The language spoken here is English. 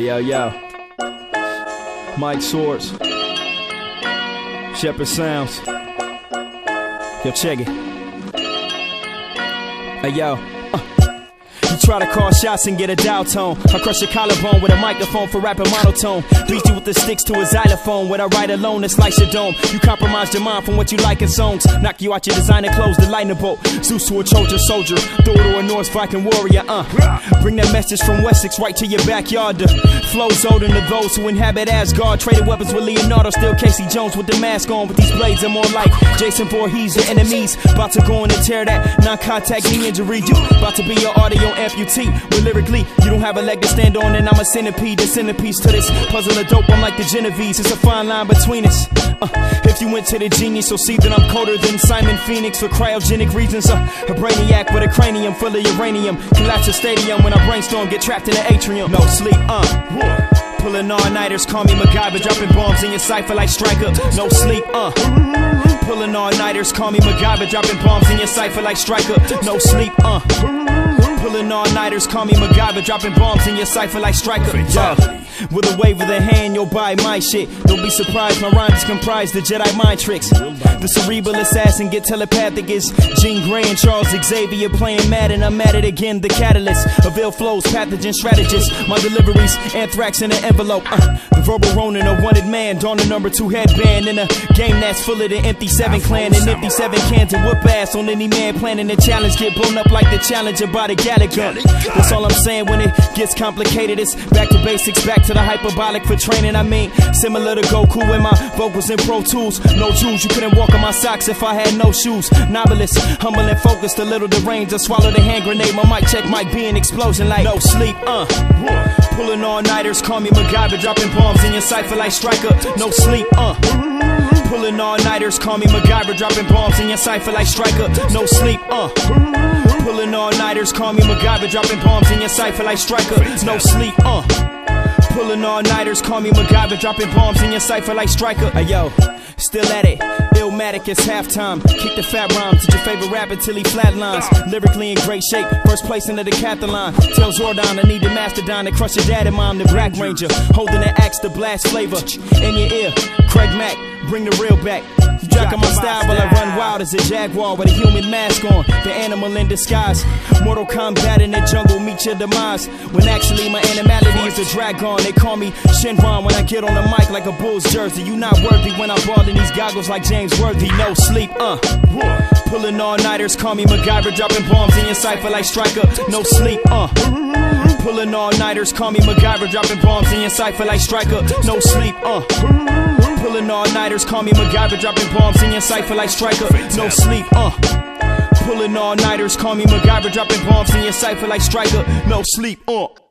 Yo. Mike Swordz. Shepherd Sounds. Yo, check it. Hey, yo. You try to call shots and get a dial tone. I crush your collarbone with a microphone for rapping monotone. Beat you with the sticks to a xylophone. When I write alone and slice your dome. You compromise your mind from what you like in songs. Knock you out your designer clothes, the lightning bolt. Zeus to a Trojan soldier, Thor to a Norse Viking warrior. Bring that message from Wessex right to your backyard. The flow's older than those who inhabit Asgard. Traded weapons with Leonardo, still Casey Jones with the mask on. With these blades, I'm more like Jason Voorhees, your enemies. About to go in and tear that non-contact knee injury. You about to be your audio amputee. But lyrically, you don't have a leg to stand on, and I'm a centipede, the centerpiece to this puzzle of dope. I'm like the Genovese, it's a fine line between us. If you went to the genius, you'll see that I'm colder than Simon Phoenix for cryogenic reasons. A brainiac with a cranium full of uranium. Collapse a stadium when I brainstorm, get trapped in the atrium. No sleep, pulling all-nighters, call me MacGyver, dropping bombs in your cipher like Stryker. No sleep, pulling all-nighters, call me MacGyver, dropping bombs in your cipher like Stryker. No sleep, pulling all-nighters, call me MacGyver, dropping bombs in your cipher like Stryker. With a wave of the hand, you'll buy my shit. Don't be surprised, my rhymes comprise the Jedi mind tricks. The cerebral assassin get telepathic is Jean Grey and Charles Xavier playing Madden. I'm at it again, the catalyst of ill flows, pathogen strategist. My deliveries, anthrax in an envelope. The verbal Ronin, a wanted man, don the #2 headband in a game that's full of the empty 7 clan and empty 7 cans and whoop ass on any man planning a challenge. Get blown up like the Challenger by the Gallagher. That's all I'm saying when it gets complicated. It's back to basics, back to the hyperbolic for training. I mean, similar to Goku with my vocals and Pro Tools. No jewels, you couldn't walk on my socks if I had no shoes. Noveliss, humble and focused, a little deranged. I swallowed a hand grenade, my mic check might be an explosion like no sleep, pulling all-nighters, call me MacGyver, dropping bombs in your cipher like Stryker. No sleep, pulling all-nighters, call me MacGyver, dropping bombs in your cipher like Stryker. No sleep, pulling all-nighters, call me MacGyver, dropping bombs in your cipher like Stryker. No sleep, pulling all-nighters, call me MacGyver, dropping bombs in your cipher like Stryker. Hey yo, still at it, Illmatic, it's halftime. Kick the fat rhymes to your favorite rapper till he flatlines. Lyrically in great shape, first place in the decathlon. Tell Zordon I need the mastodon to crush your dad and mom, the Black Ranger. Holding the axe to blast flavor in your ear. Craig Mack, bring the real back. You jacking my style while I run wild as a jaguar with a human mask on. The animal in disguise. Mortal Kombat in the jungle, meet your demise. When actually my animality is a dragon. They call me Shinron when I get on the mic like a Bulls jersey. You not worthy when I ball in these goggles like James Worthy. No sleep, pulling all-nighters, call me MacGyver, dropping bombs in your cipher like Stryker. No sleep, pulling all-nighters, call me MacGyver, dropping bombs in your cipher like Stryker. No sleep, pulling all-nighters, call me MacGyver, dropping bombs in your cipher like Stryker. No sleep, pulling all-nighters, call me MacGyver, dropping bombs in your cipher like Stryker. No sleep,